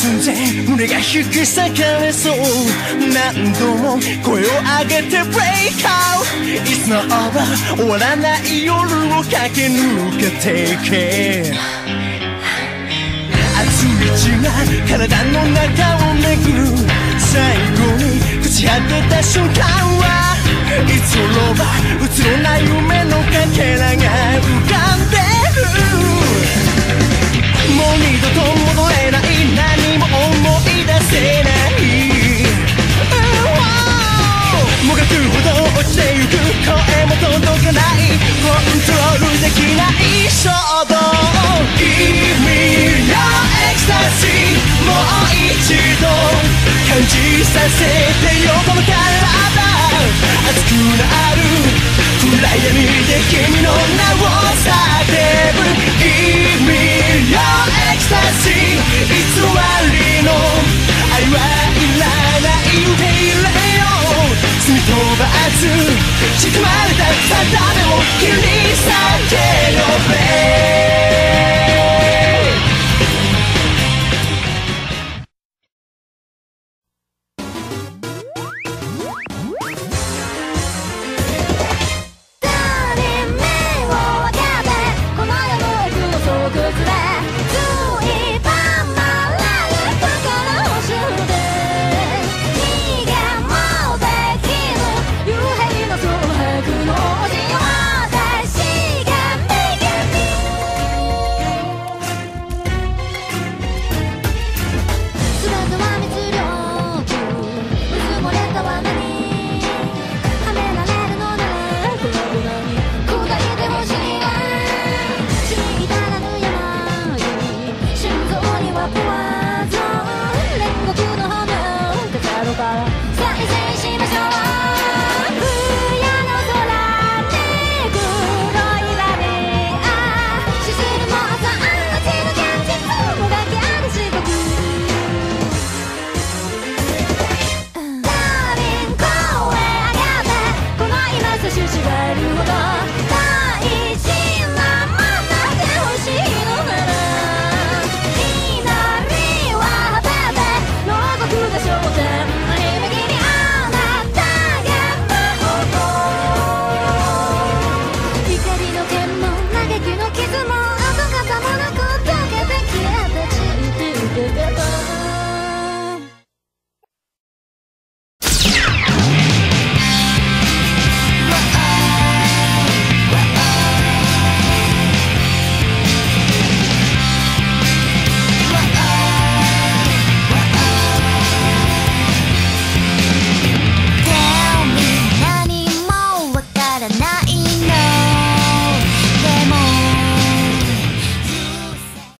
寸前胸が引き裂かれそう何度も声を上げて Break out It's not over 終わらない夜を駆け抜けていけ熱い血が体の中を巡る最後に朽ち果てた瞬間はいつ頃は映ろない夢のかけらが浮かんでるもう二度と戻れない何も思い出せないもがくほど落ちてゆく声も届かないコントロールできない衝動 Give me your ecstasy もう一度感じさせてよこの体熱くなる暗闇で君の名を叫ぶ Give me your ecstasy 偽りの愛はいらない受け入れよう罪飛ばず仕組まれた定めを切り裂けよ